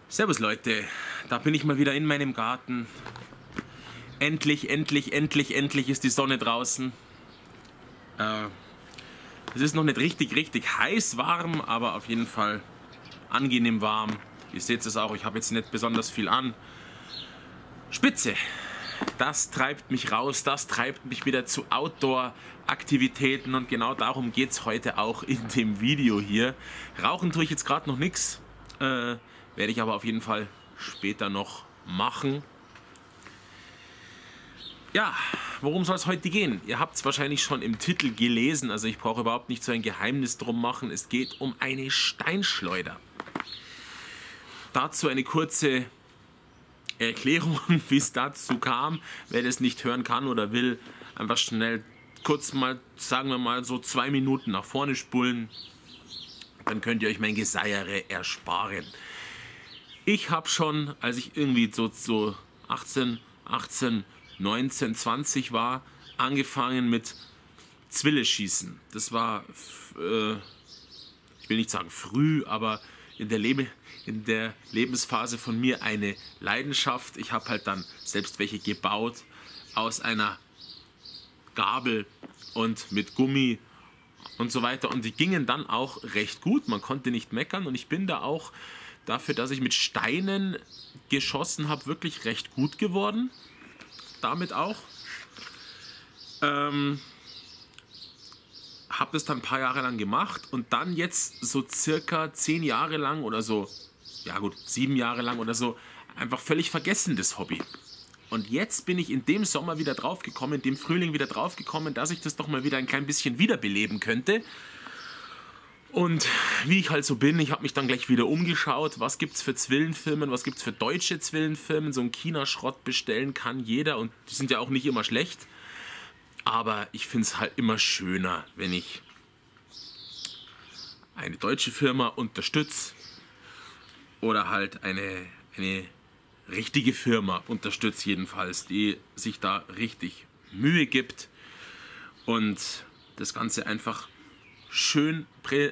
Servus Leute, da bin ich mal wieder in meinem Garten. Endlich ist die Sonne draußen. Es ist noch nicht richtig heiß warm, aber auf jeden Fall angenehm warm. Ihr seht es auch, ich habe jetzt nicht besonders viel an. Spitze, das treibt mich raus, das treibt mich wieder zu Outdoor-Aktivitäten und genau darum geht es heute auch in dem Video hier. Rauchen tue ich jetzt gerade noch nichts, werde ich aber auf jeden Fall später noch machen. Ja, worum soll es heute gehen? Ihr habt es wahrscheinlich schon im Titel gelesen, also ich brauche überhaupt nicht so ein Geheimnis drum machen. Es geht um eine Steinschleuder. Dazu eine kurze Erklärung, wie es dazu kam. Wer das nicht hören kann oder will, einfach schnell kurz mal, sagen wir mal so 2 Minuten nach vorne spulen. Dann könnt ihr euch mein Geseiere ersparen. Ich habe schon, als ich irgendwie so 18, 19, 20 war, angefangen mit Zwilleschießen. Das war, ich will nicht sagen früh, aber in der Lebensphase von mir eine Leidenschaft. Ich habe halt dann selbst welche gebaut aus einer Gabel und mit Gummi und so weiter. Und die gingen dann auch recht gut. Man konnte nicht meckern und ich bin da auch dafür, dass ich mit Steinen geschossen habe, wirklich recht gut geworden. Damit auch. Habe das dann ein paar Jahre lang gemacht und dann jetzt so circa 10 Jahre lang oder so, ja gut, 7 Jahre lang oder so, einfach völlig vergessen, das Hobby. Und jetzt bin ich in dem Sommer wieder draufgekommen, in dem Frühling wieder draufgekommen, dass ich das doch mal wieder ein klein bisschen wiederbeleben könnte. Und wie ich halt so bin, ich habe mich dann gleich wieder umgeschaut, was gibt es für Zwillenfirmen, was gibt es für deutsche Zwillenfirmen. So einen China-Schrott bestellen kann jeder und die sind ja auch nicht immer schlecht. Aber ich finde es halt immer schöner, wenn ich eine deutsche Firma unterstütze oder halt eine richtige Firma unterstütze jedenfalls, die sich da richtig Mühe gibt und das Ganze einfach schön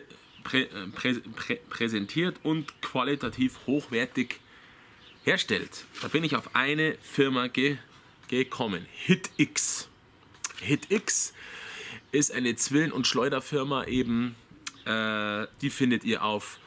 präsentiert und qualitativ hochwertig herstellt. Da bin ich auf eine Firma gekommen, HitX. HitX ist eine Zwillen- und Schleuderfirma eben, die findet ihr auf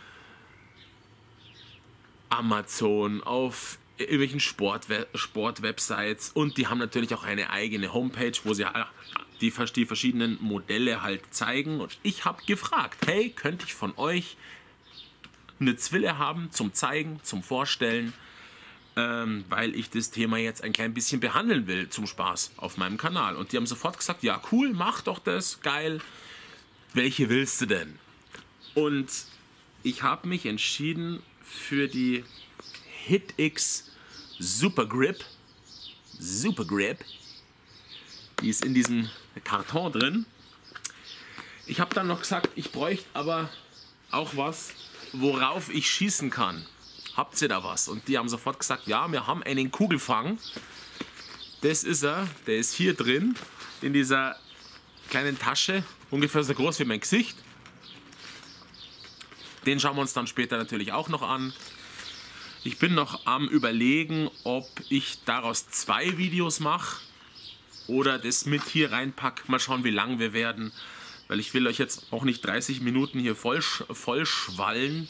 Amazon, auf irgendwelchen Sportwebsites und die haben natürlich auch eine eigene Homepage, wo sie die verschiedenen Modelle halt zeigen. Und ich habe gefragt, hey, könnte ich von euch eine Zwille haben zum Zeigen, zum Vorstellen, weil ich das Thema jetzt ein klein bisschen behandeln will zum Spaß auf meinem Kanal. Und die haben sofort gesagt, ja cool, mach doch das, geil. Welche willst du denn? Und ich habe mich entschieden für die HitX Super Grip. Super Grip. Die ist in diesem Karton drin. Ich habe dann noch gesagt, ich bräuchte aber auch was, worauf ich schießen kann. Habt ihr da was? Und die haben sofort gesagt, ja, wir haben einen Kugelfang. Das ist er. Der ist hier drin, in dieser kleinen Tasche. Ungefähr so groß wie mein Gesicht. Den schauen wir uns dann später natürlich auch noch an. Ich bin noch am Überlegen, ob ich daraus 2 Videos mache oder das mit hier reinpack. Mal schauen, wie lang wir werden, weil ich will euch jetzt auch nicht 30 Minuten hier voll schwallen.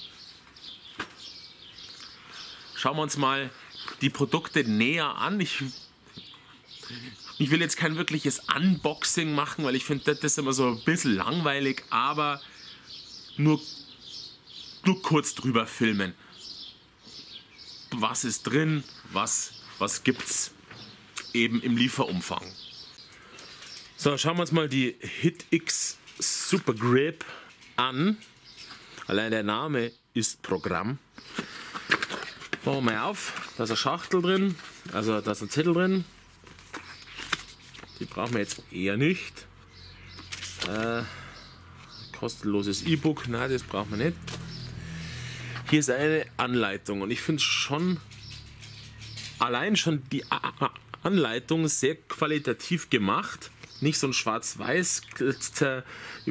Schauen wir uns mal die Produkte näher an. Ich will jetzt kein wirkliches Unboxing machen, weil ich finde, das ist immer so ein bisschen langweilig, aber nur kurz drüber filmen. Was ist drin, was gibt's eben im Lieferumfang. So, schauen wir uns mal die HitX Super Grip an. Allein der Name ist Programm. Machen wir mal auf. Da ist eine Schachtel drin, also da ist ein Zettel drin. Die brauchen wir jetzt eher nicht. Kostenloses E-Book, nein, das brauchen wir nicht. Hier ist eine Anleitung und ich finde schon, allein schon die Anleitung sehr qualitativ gemacht. Nicht so ein schwarz-weiß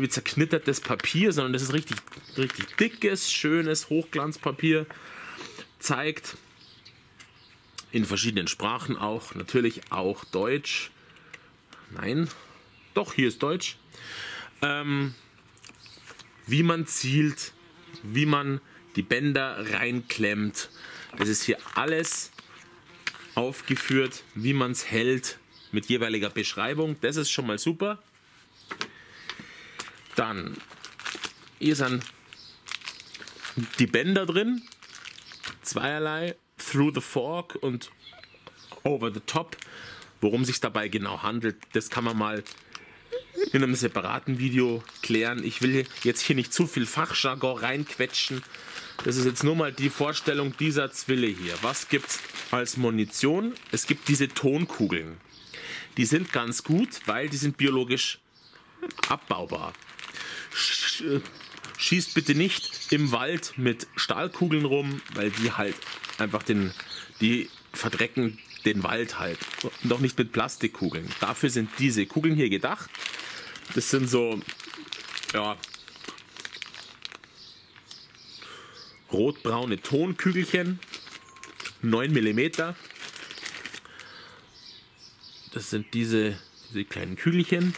zerknittertes Papier, sondern das ist richtig dickes, schönes Hochglanzpapier. zeigt. In verschiedenen Sprachen auch, natürlich auch Deutsch. Nein, doch, hier ist Deutsch. Wie man zielt, wie man die Bänder reinklemmt. Es ist hier alles aufgeführt, wie man es hält, mit jeweiliger Beschreibung. Das ist schon mal super. Dann, hier sind die Bänder drin. Zweierlei. Through the Fork und Over the Top. Worum sich dabei genau handelt, das kann man mal in einem separaten Video klären. Ich will jetzt hier nicht zu viel Fachjargon reinquetschen. Das ist jetzt nur mal die Vorstellung dieser Zwille hier. Was gibt es als Munition? Es gibt diese Tonkugeln. Die sind ganz gut, weil die sind biologisch abbaubar. Schießt bitte nicht im Wald mit Stahlkugeln rum, weil die halt einfach die verdrecken den Wald halt. Und auch nicht mit Plastikkugeln. Dafür sind diese Kugeln hier gedacht. Das sind so, ja, rotbraune Tonkügelchen, 9 mm. Das sind diese kleinen Kügelchen.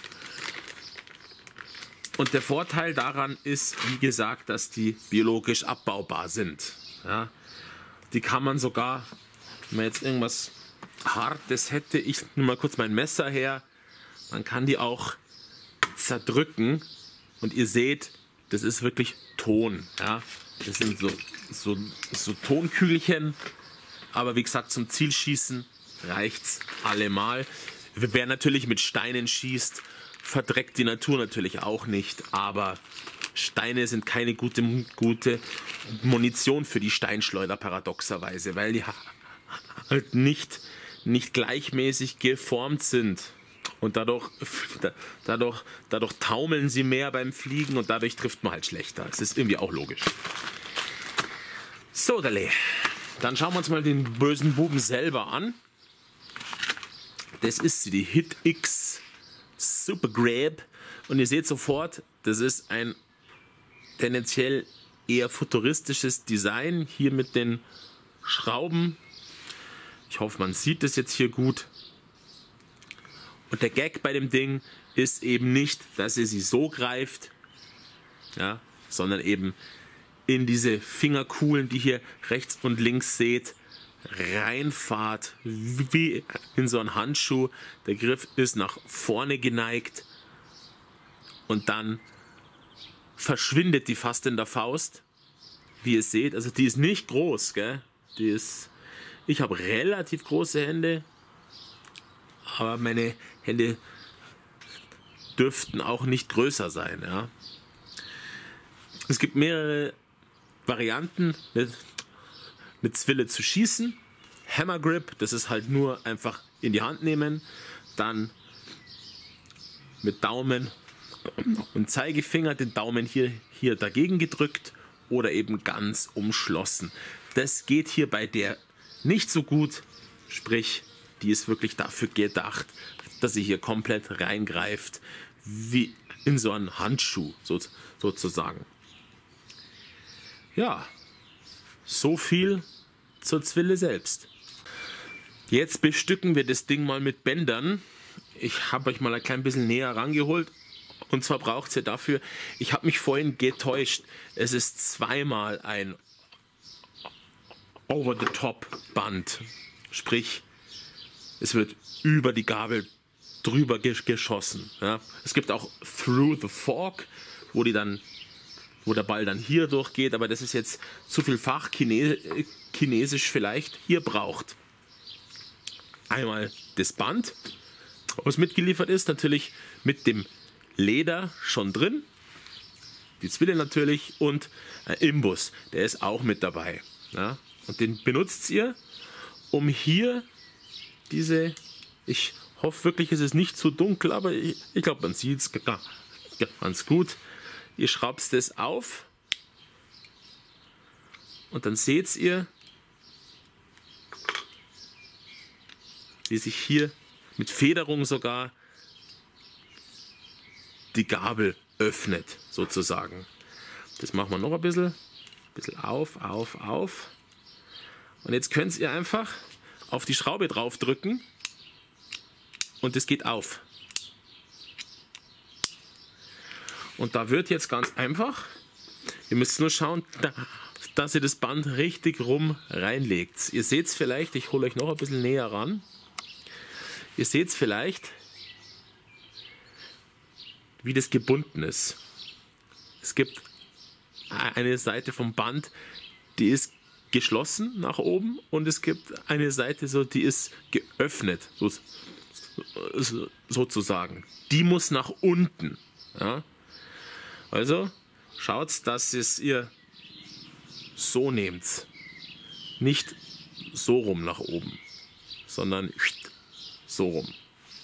Und der Vorteil daran ist, wie gesagt, dass die biologisch abbaubar sind. Ja, die kann man sogar, wenn man jetzt irgendwas Hartes hätte, ich nehme mal kurz mein Messer her, man kann die auch zerdrücken und ihr seht, das ist wirklich Ton. Ja? Das sind so Tonkügelchen, aber wie gesagt, zum Zielschießen reicht's allemal. Wer natürlich mit Steinen schießt, verdreckt die Natur natürlich auch nicht, aber Steine sind keine gute Munition für die Steinschleuder paradoxerweise, weil die halt nicht gleichmäßig geformt sind und dadurch taumeln sie mehr beim Fliegen und dadurch trifft man halt schlechter. Das ist irgendwie auch logisch. So, dann schauen wir uns mal den bösen Buben selber an. Das ist die Hit X Super Grab und ihr seht sofort, das ist ein tendenziell eher futuristisches Design hier mit den Schrauben. Ich hoffe, man sieht das jetzt hier gut. Und der Gag bei dem Ding ist eben nicht, dass ihr sie so greift, ja, sondern eben in diese Fingerkuhlen, die ihr rechts und links seht, reinfahrt, wie in so einen Handschuh. Der Griff ist nach vorne geneigt und dann verschwindet die fast in der Faust, wie ihr seht. Also die ist nicht groß, gell? Ich habe relativ große Hände, aber meine Hände dürften auch nicht größer sein. Ja? Es gibt mehrere Varianten mit Zwille zu schießen. Hammer Grip, das ist halt nur einfach in die Hand nehmen, dann mit Daumen und Zeigefinger den Daumen hier dagegen gedrückt oder eben ganz umschlossen. Das geht hier bei der nicht so gut, sprich, die ist wirklich dafür gedacht, dass sie hier komplett reingreift, wie in so einen Handschuh sozusagen. Ja, so viel zur Zwille selbst. Jetzt bestücken wir das Ding mal mit Bändern. Ich habe euch mal ein klein bisschen näher rangeholt. Und zwar braucht es ja dafür, ich habe mich vorhin getäuscht, es ist zweimal ein Over-the-Top-Band. Sprich, es wird über die Gabel drüber geschossen. Ja. Es gibt auch Through the Fork, wo der Ball dann hier durchgeht, aber das ist jetzt zu viel Fachchinesisch vielleicht. Ihr braucht einmal das Band, was mitgeliefert ist, natürlich mit dem Leder schon drin, die Zwille natürlich und ein Imbus, der ist auch mit dabei. Ja? Und den benutzt ihr, um hier ich hoffe wirklich, es ist nicht zu dunkel, aber ich glaube, man sieht es ganz gut. Ihr schraubt das auf und dann seht ihr, wie sich hier mit Federung sogar die Gabel öffnet, sozusagen. Das machen wir noch ein bisschen auf. Und jetzt könnt ihr einfach auf die Schraube drauf drücken und es geht auf. Und da wird jetzt ganz einfach, ihr müsst nur schauen, dass ihr das Band richtig rum reinlegt. Ihr seht es vielleicht, ich hole euch noch ein bisschen näher ran. Ihr seht es vielleicht, wie das gebunden ist. Es gibt eine Seite vom Band, die ist geschlossen nach oben und es gibt eine Seite, so, die ist geöffnet, sozusagen. Die muss nach unten. Ja? Also schaut, dass ihr so nehmt. Nicht so rum nach oben, sondern so rum.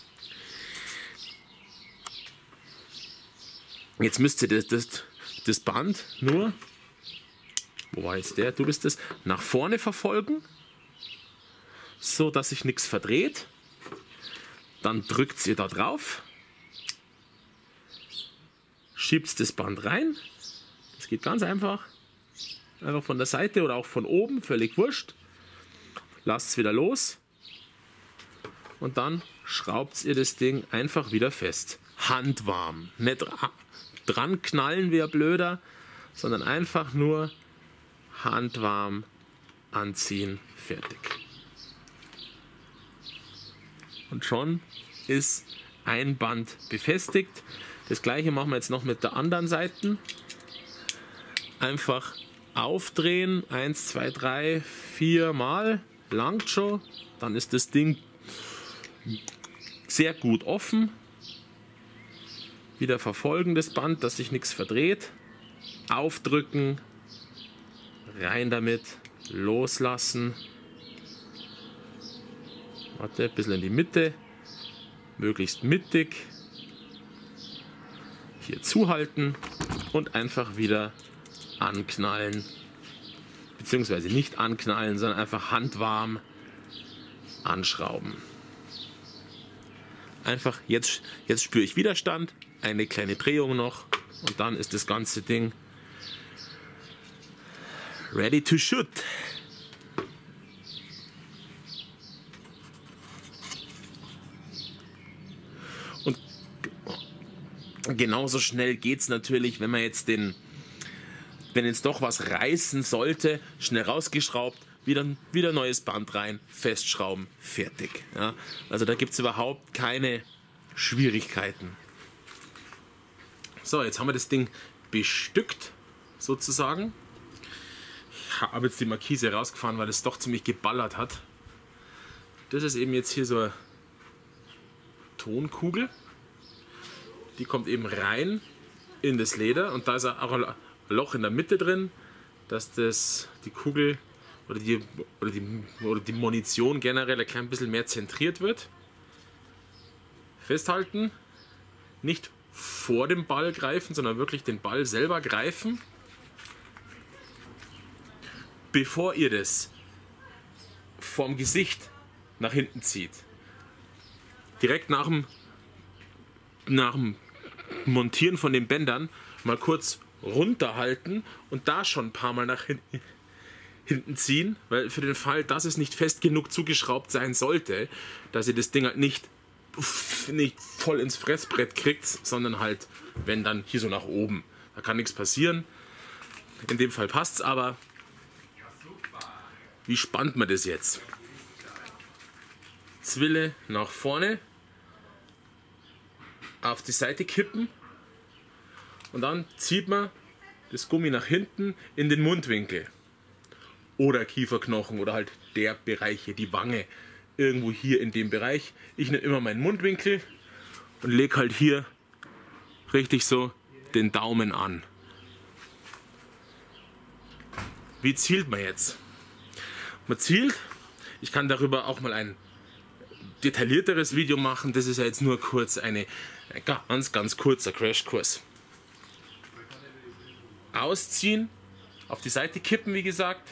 Jetzt müsst ihr das Band nur, wo war jetzt der? Du bist es, nach vorne verfolgen, so dass sich nichts verdreht. Dann drückt ihr da drauf, schiebt das Band rein. Das geht ganz einfach. Einfach von der Seite oder auch von oben, völlig wurscht. Lasst es wieder los. Und dann schraubt ihr das Ding einfach wieder fest. Handwarm. Nicht dran knallen wie ein Blöder, sondern einfach nur handwarm anziehen. Fertig. Und schon ist ein Band befestigt. Das gleiche machen wir jetzt noch mit der anderen Seite. Einfach aufdrehen, 1, 2, 3, 4 Mal, langt schon. Dann ist das Ding sehr gut offen. Wieder verfolgen das Band, dass sich nichts verdreht. Aufdrücken, rein damit, loslassen. Warte, ein bisschen in die Mitte, möglichst mittig. Hier zuhalten und einfach wieder anknallen. Beziehungsweise nicht anknallen, sondern einfach handwarm anschrauben. Einfach, jetzt spüre ich Widerstand, eine kleine Drehung noch und dann ist das ganze Ding ready to shoot. Und genauso schnell geht es natürlich, wenn man jetzt wenn jetzt doch was reißen sollte, schnell rausgeschraubt, wieder neues Band rein, festschrauben, fertig. Ja, also da gibt es überhaupt keine Schwierigkeiten. So, jetzt haben wir das Ding bestückt, sozusagen. Ich habe jetzt die Markise rausgefahren, weil es doch ziemlich geballert hat. Das ist eben jetzt hier so eine Tonkugel. Die kommt eben rein in das Leder und da ist auch ein Loch in der Mitte drin, dass die Kugel oder die Munition generell ein klein bisschen mehr zentriert wird. Festhalten, nicht vor dem Ball greifen, sondern wirklich den Ball selber greifen. Bevor ihr das vorm Gesicht nach hinten zieht, direkt nach dem Montieren von den Bändern mal kurz runterhalten und da schon ein paar Mal nach hinten ziehen, weil für den Fall, dass es nicht fest genug zugeschraubt sein sollte, dass ihr das Ding halt nicht voll ins Fressbrett kriegt, sondern halt, wenn dann hier so nach oben. Da kann nichts passieren. In dem Fall passt es aber. Wie spannt man das jetzt? Zwille nach vorne, auf die Seite kippen und dann zieht man das Gummi nach hinten in den Mundwinkel oder Kieferknochen oder halt der Bereich hier, die Wange, irgendwo hier in dem Bereich. Ich nehme immer meinen Mundwinkel und lege halt hier richtig so den Daumen an. Wie zielt man jetzt? Man zielt, ich kann darüber auch mal ein detaillierteres Video machen, das ist ja jetzt nur kurz ein ganz kurzer Crashkurs. Ausziehen, auf die Seite kippen, wie gesagt,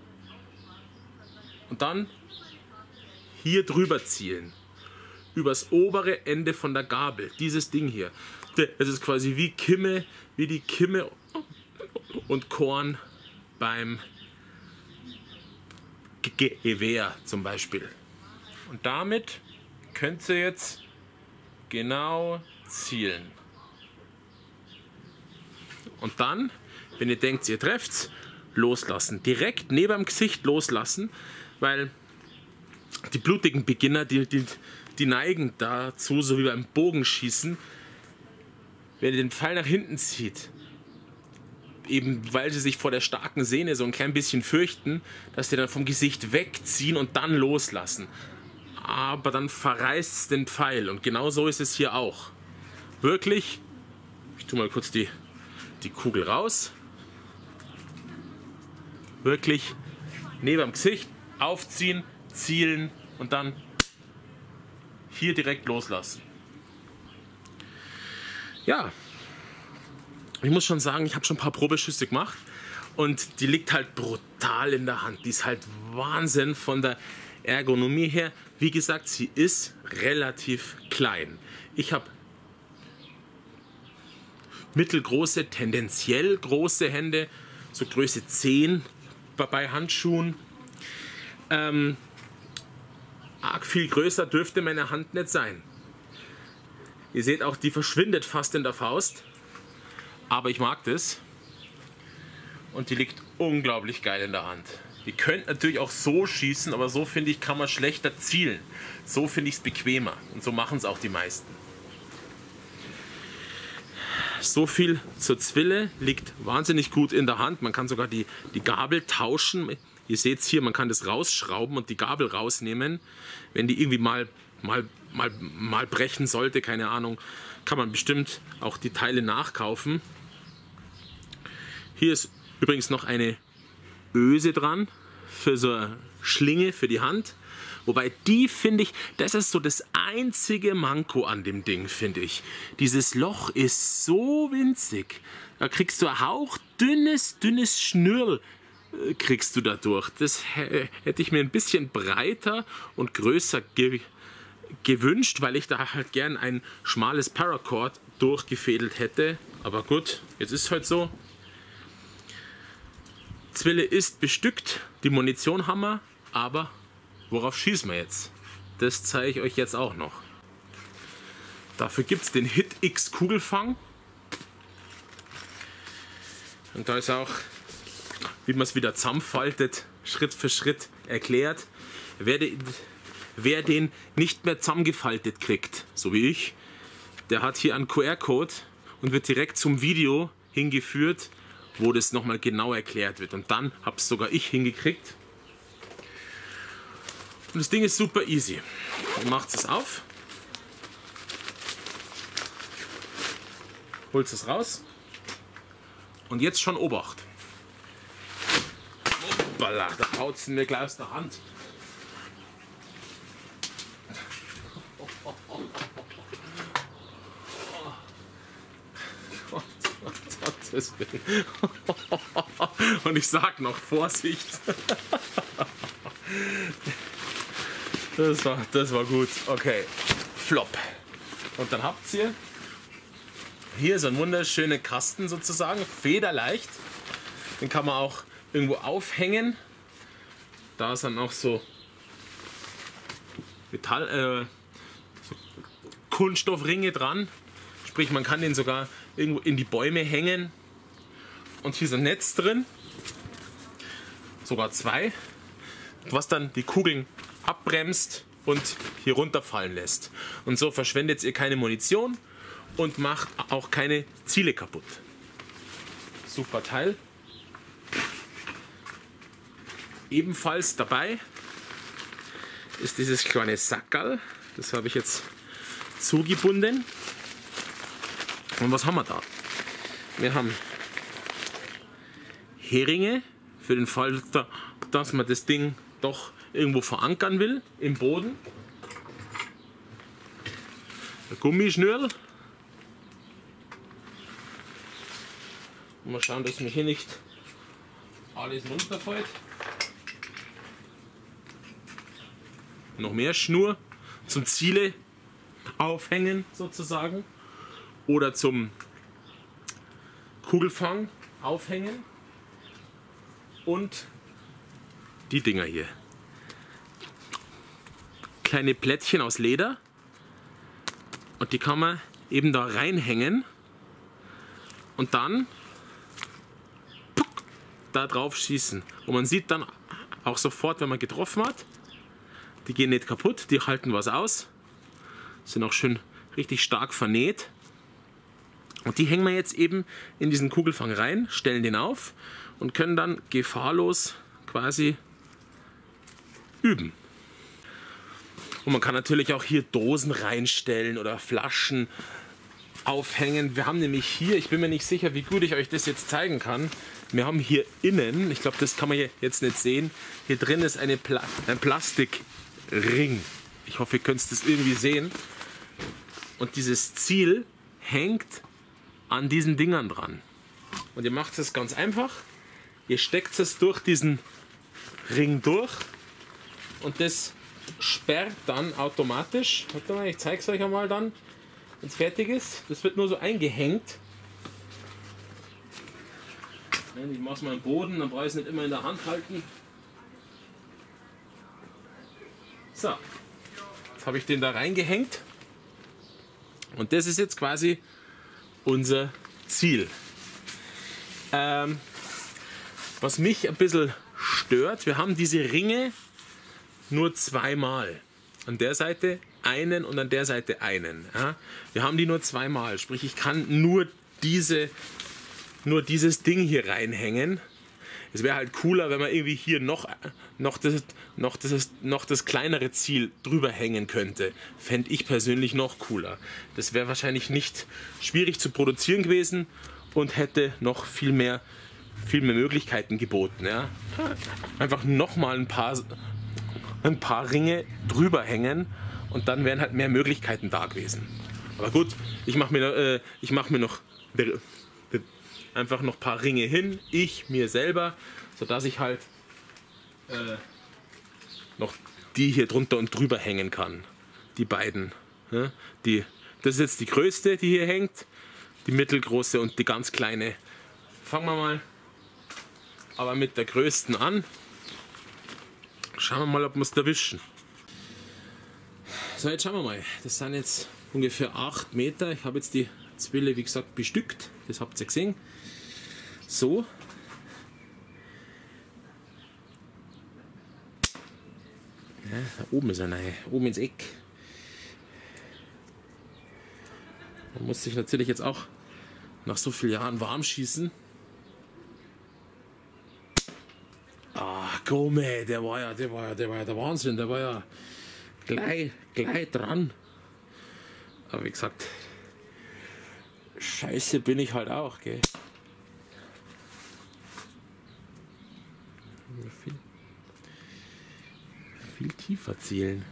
und dann hier drüber zielen, übers obere Ende von der Gabel, dieses Ding hier. Das ist quasi wie die Kimme und Korn beim Gewehr zum Beispiel. Und damit könnt ihr jetzt genau zielen. Und dann, wenn ihr denkt, ihr trefft's, loslassen. Direkt neben dem Gesicht loslassen, weil die blutigen Beginner, die neigen dazu, so wie beim Bogenschießen, wenn ihr den Pfeil nach hinten zieht, eben weil sie sich vor der starken Sehne so ein klein bisschen fürchten, dass die dann vom Gesicht wegziehen und dann loslassen. Aber dann verreißt es den Pfeil und genau so ist es hier auch. Wirklich, ich tue mal kurz die Kugel raus. Wirklich neben dem Gesicht aufziehen, zielen und dann hier direkt loslassen. Ja, ich muss schon sagen, ich habe schon ein paar Probeschüsse gemacht und die liegt halt brutal in der Hand. Die ist halt Wahnsinn von der Ergonomie her. Wie gesagt, sie ist relativ klein. Ich habe mittelgroße, tendenziell große Hände, so Größe 10 bei Handschuhen. Arg viel größer dürfte meine Hand nicht sein. Ihr seht auch, die verschwindet fast in der Faust. Aber ich mag das. Und die liegt unglaublich geil in der Hand. Ihr könnt natürlich auch so schießen, aber so finde ich, kann man schlechter zielen. So finde ich es bequemer. Und so machen es auch die meisten. So viel zur Zwille, liegt wahnsinnig gut in der Hand. Man kann sogar die Gabel tauschen. Ihr seht es hier, man kann das rausschrauben und die Gabel rausnehmen. Wenn die irgendwie mal brechen sollte, keine Ahnung, kann man bestimmt auch die Teile nachkaufen. Hier ist übrigens noch eine Öse dran für so eine Schlinge für die Hand. Wobei die, finde ich, das ist so das einzige Manko an dem Ding, finde ich. Dieses Loch ist so winzig. Da kriegst du ein hauchdünnes Schnürl kriegst du da durch. Das hätte ich mir ein bisschen breiter und größer gewünscht, weil ich da halt gern ein schmales Paracord durchgefädelt hätte. Aber gut, jetzt ist es halt so. Zwille ist bestückt, die Munition haben wir, aber worauf schießen wir jetzt? Das zeige ich euch jetzt auch noch. Dafür gibt es den Hit X Kugelfang. Und da ist auch, wie man es wieder zusammenfaltet, Schritt für Schritt erklärt. Wer den nicht mehr zusammengefaltet kriegt, so wie ich, der hat hier einen QR-Code und wird direkt zum Video hingeführt, wo das nochmal genau erklärt wird. Und dann habe es sogar ich hingekriegt. Und das Ding ist super easy. Ihr macht es auf, holt es raus und jetzt schon Obacht. Hoppala, da haut es mir gleich aus der Hand. Und ich sag noch Vorsicht. Das war gut. Okay, flop. Und dann habt ihr hier so einen wunderschönen Kasten sozusagen, federleicht. Den kann man auch irgendwo aufhängen. Da sind auch so so Kunststoffringe dran. Sprich, man kann den sogar irgendwo in die Bäume hängen. Und hier ist ein Netz drin, sogar zwei, was dann die Kugeln abbremst und hier runterfallen lässt. Und so verschwendet ihr keine Munition und macht auch keine Ziele kaputt. Super Teil. Ebenfalls dabei ist dieses kleine Sackerl. Das habe ich jetzt zugebunden. Und was haben wir da? Wir haben Heringe für den Fall, dass man das Ding doch irgendwo verankern will im Boden. Ein Gummischnürl. Mal schauen, dass mir hier nicht alles runterfällt. Noch mehr Schnur zum Ziele aufhängen sozusagen oder zum Kugelfang aufhängen. Und die Dinger hier. kleine Plättchen aus Leder und die kann man eben da reinhängen und dann da drauf schießen. Und man sieht dann auch sofort, wenn man getroffen hat, die gehen nicht kaputt, die halten was aus, sind auch schön richtig stark vernäht. Und die hängen wir jetzt eben in diesen Kugelfang rein, stellen den auf und können dann gefahrlos quasi üben. Und man kann natürlich auch hier Dosen reinstellen oder Flaschen aufhängen. Wir haben nämlich hier, ich bin mir nicht sicher, wie gut ich euch das jetzt zeigen kann, wir haben hier innen, ich glaube, das kann man jetzt nicht sehen, hier drin ist ein Plastikring. Ich hoffe, ihr könnt das irgendwie sehen. Und dieses Ziel hängt an diesen Dingern dran. Und ihr macht es ganz einfach. Ihr steckt es durch diesen Ring durch und das sperrt dann automatisch. Warte mal, ich zeige es euch einmal dann, wenn es fertig ist. Das wird nur so eingehängt. Ich mache es mal im Boden, dann brauche ich es nicht immer in der Hand halten. So, jetzt habe ich den da reingehängt. Und das ist jetzt quasi unser Ziel. Was mich ein bisschen stört, wir haben diese Ringe nur zweimal. An der Seite einen und an der Seite einen. Ja? Wir haben die nur zweimal, sprich ich kann nur dieses Ding hier reinhängen. Es wäre halt cooler, wenn man irgendwie hier noch das kleinere Ziel drüber hängen könnte. Fände ich persönlich noch cooler. Das wäre wahrscheinlich nicht schwierig zu produzieren gewesen und hätte noch viel mehr Möglichkeiten geboten. Ja? Einfach nochmal ein paar Ringe drüber hängen und dann wären halt mehr Möglichkeiten da gewesen. Aber gut, ich mache mir noch einfach noch ein paar Ringe hin, mir selber, sodass ich halt noch die hier drunter und drüber hängen kann. Die beiden. Ja? Das ist jetzt die größte, die hier hängt, die mittelgroße und die ganz kleine. Fangen wir mal aber mit der größten an. Schauen wir mal, ob wir es erwischen. So, jetzt schauen wir mal. Das sind jetzt ungefähr 8 Meter. Ich habe jetzt die Zwille, wie gesagt, bestückt. Das habt ihr gesehen. So. Ja, da oben ist eine, oben ins Eck. Man muss sich natürlich jetzt auch nach so vielen Jahren warm schießen. Ah, Gome, der war ja der Wahnsinn, der war ja gleich dran. Aber wie gesagt, scheiße bin ich halt auch, gell. Viel tiefer zielen.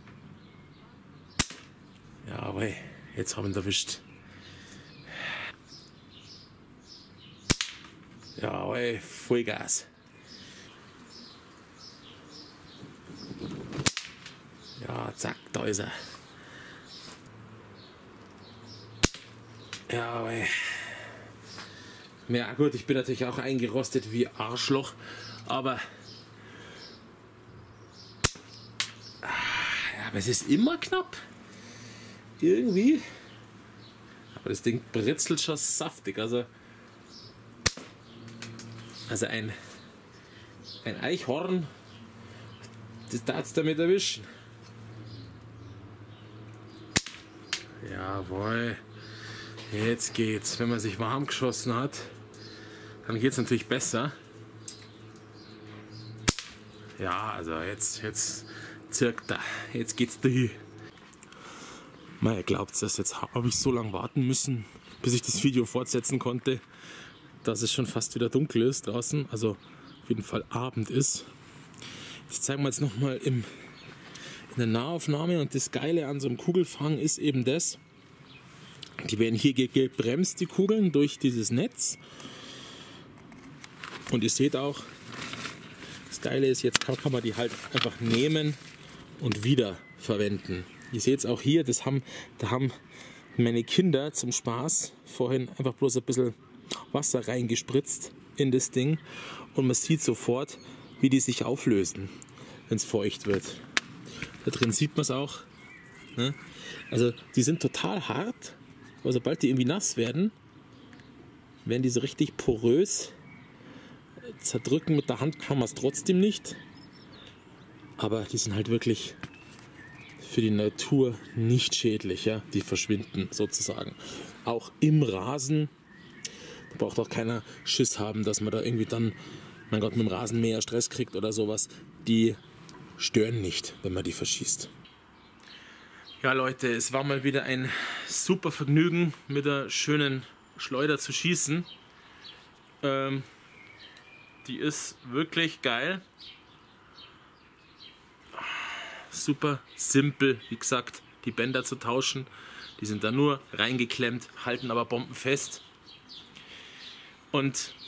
Ja, aber jetzt haben wir ihn erwischt. Ja, aber Vollgas. Ja, zack, da ist er. Ja, aber ja gut, ich bin natürlich auch eingerostet wie Arschloch, aber es ist immer knapp. Irgendwie. Aber das Ding britzelt schon saftig. Also ein Eichhorn, das darf es damit erwischen. Jawohl. Jetzt geht's. Wenn man sich warm geschossen hat, dann geht's natürlich besser. Ja, also jetzt zirkt er. Jetzt geht's dahin. Ihr glaubt es, jetzt habe ich so lange warten müssen, bis ich das Video fortsetzen konnte, dass es schon fast wieder dunkel ist draußen, also auf jeden Fall Abend ist. Das zeigen wir jetzt nochmal in der Nahaufnahme, und das Geile an so einem Kugelfang ist eben das, die werden hier gebremst, die Kugeln, durch dieses Netz, und ihr seht auch, das Geile ist, jetzt kann man die halt einfach nehmen und wieder verwenden. Ihr seht es auch hier, da haben meine Kinder zum Spaß vorhin einfach bloß ein bisschen Wasser reingespritzt in das Ding, und man sieht sofort, wie die sich auflösen, wenn es feucht wird. Da drin sieht man es auch. Ne? Also die sind total hart, aber sobald die irgendwie nass werden, werden die so richtig porös. Zerdrücken mit der Hand kann man es trotzdem nicht. Aber die sind halt wirklich für die Natur nicht schädlich. Ja? Die verschwinden sozusagen. Auch im Rasen. Da braucht auch keiner Schiss haben, dass man da irgendwie dann, mein Gott, mit dem Rasenmäher Stress kriegt oder sowas. Die stören nicht, wenn man die verschießt. Ja Leute, es war mal wieder ein super Vergnügen, mit der schönen Schleuder zu schießen. Die ist wirklich geil. Super simpel, wie gesagt, die Bänder zu tauschen. Die sind da nur reingeklemmt, halten aber bombenfest. Und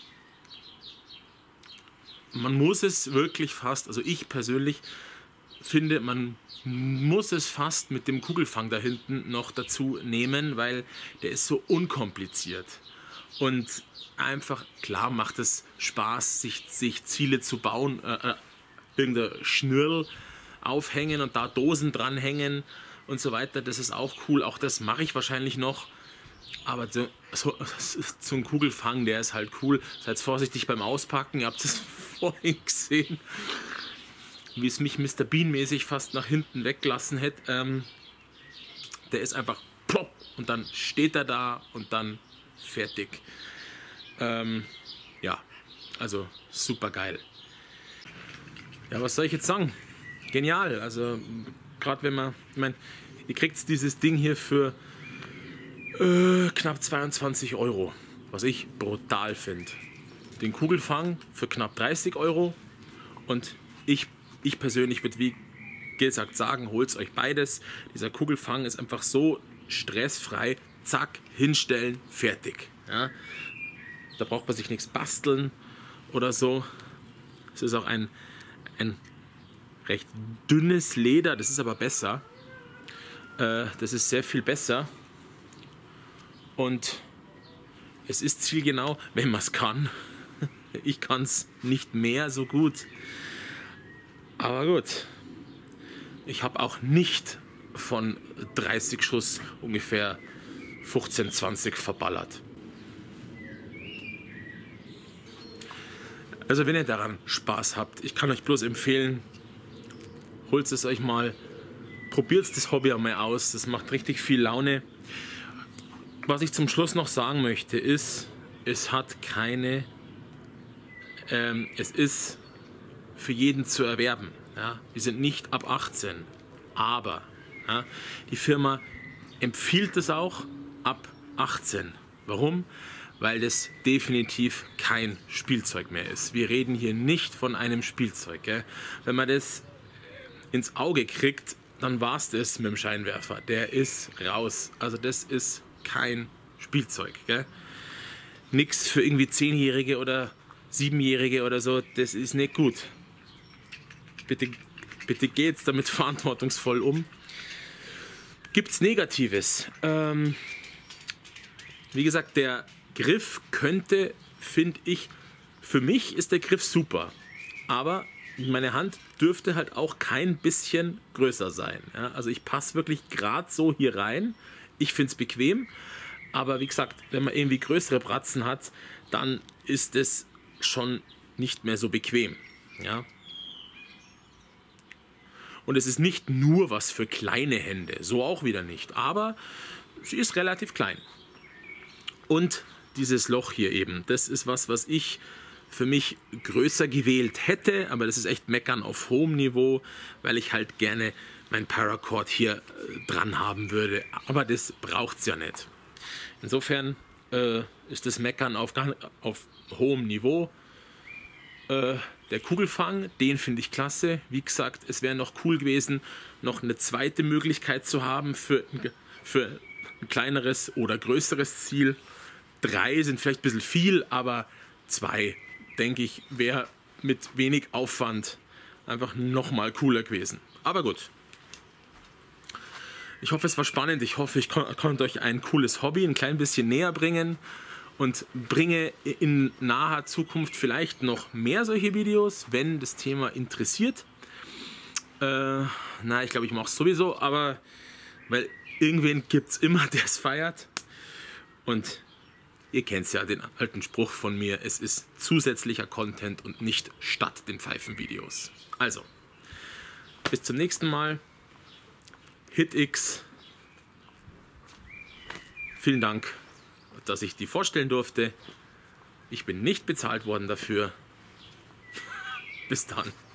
man muss es wirklich fast, also ich persönlich finde, man muss es fast mit dem Kugelfang da hinten noch dazu nehmen, weil der ist so unkompliziert. Und einfach, klar macht es Spaß, sich Ziele zu bauen, irgendein Schnürl aufhängen und da Dosen dranhängen und so weiter. Das ist auch cool, auch das mache ich wahrscheinlich noch. Aber so ein Kugelfang, der ist halt cool. Seid vorsichtig beim Auspacken, ihr habt es vorhin gesehen, wie es mich Mr. Bean-mäßig fast nach hinten weggelassen hätte. Der ist einfach plopp und dann steht er da und dann fertig. Ja, also super geil. Ja, was soll ich jetzt sagen? Genial, also gerade wenn man, ich meine, ihr kriegt dieses Ding hier für knapp 22 €, was ich brutal finde. Den Kugelfang für knapp 30 € und ich persönlich würde wie gesagt sagen, holt euch beides. Dieser Kugelfang ist einfach so stressfrei, zack, hinstellen, fertig. Ja? Da braucht man sich nichts basteln oder so. Es ist auch ein recht dünnes Leder, das ist aber besser. Das ist sehr viel besser. Und es ist zielgenau, wenn man es kann. Ich kann es nicht mehr so gut. Aber gut. Ich habe auch nicht von 30 Schuss ungefähr 15, 20 verballert. Also wenn ihr daran Spaß habt, ich kann euch bloß empfehlen, holt es euch mal, probiert das Hobby einmal aus, das macht richtig viel Laune. Was ich zum Schluss noch sagen möchte ist, es ist für jeden zu erwerben. Ja? Wir sind nicht ab 18, aber ja, die Firma empfiehlt es auch ab 18. Warum? Weil das definitiv kein Spielzeug mehr ist. Wir reden hier nicht von einem Spielzeug. Gell? Wenn man das ins Auge kriegt, dann war es das mit dem Scheinwerfer. Der ist raus. Also das ist kein Spielzeug. Gell? Nix für irgendwie 10-Jährige oder 7-Jährige oder so. Das ist nicht gut. Bitte geht's damit verantwortungsvoll um. Gibt's Negatives? Wie gesagt, der Griff könnte, finde ich, für mich ist der Griff super. Aber meine Hand dürfte halt auch kein bisschen größer sein. Ja? Also ich passe wirklich gerade so hier rein. Ich finde es bequem. Aber wie gesagt, wenn man irgendwie größere Bratzen hat, dann ist es schon nicht mehr so bequem. Ja? Und es ist nicht nur was für kleine Hände, so auch wieder nicht. Aber sie ist relativ klein. Und dieses Loch hier eben, das ist was ich für mich größer gewählt hätte. Aber das ist echt Meckern auf hohem Niveau, weil ich halt gerne mein Paracord hier dran haben würde. Aber das braucht es ja nicht. Insofern ist das Meckern auf hohem Niveau. Der Kugelfang, den finde ich klasse. Wie gesagt, es wäre noch cool gewesen, noch eine zweite Möglichkeit zu haben für ein kleineres oder größeres Ziel. 3 sind vielleicht ein bisschen viel, aber 2, denke ich, wäre mit wenig Aufwand einfach nochmal cooler gewesen. Aber gut. Ich hoffe, es war spannend. Ich hoffe, ich konnte euch ein cooles Hobby ein klein bisschen näher bringen und bringe in naher Zukunft vielleicht noch mehr solche Videos, wenn das Thema interessiert. Na, ich glaube, ich mache es sowieso, aber weil irgendwen gibt es immer, der es feiert. Und ihr kennt ja den alten Spruch von mir, es ist zusätzlicher Content und nicht statt den Pfeifenvideos. Also, bis zum nächsten Mal. HitX. Vielen Dank, dass ich die vorstellen durfte. Ich bin nicht bezahlt worden dafür. Bis dann.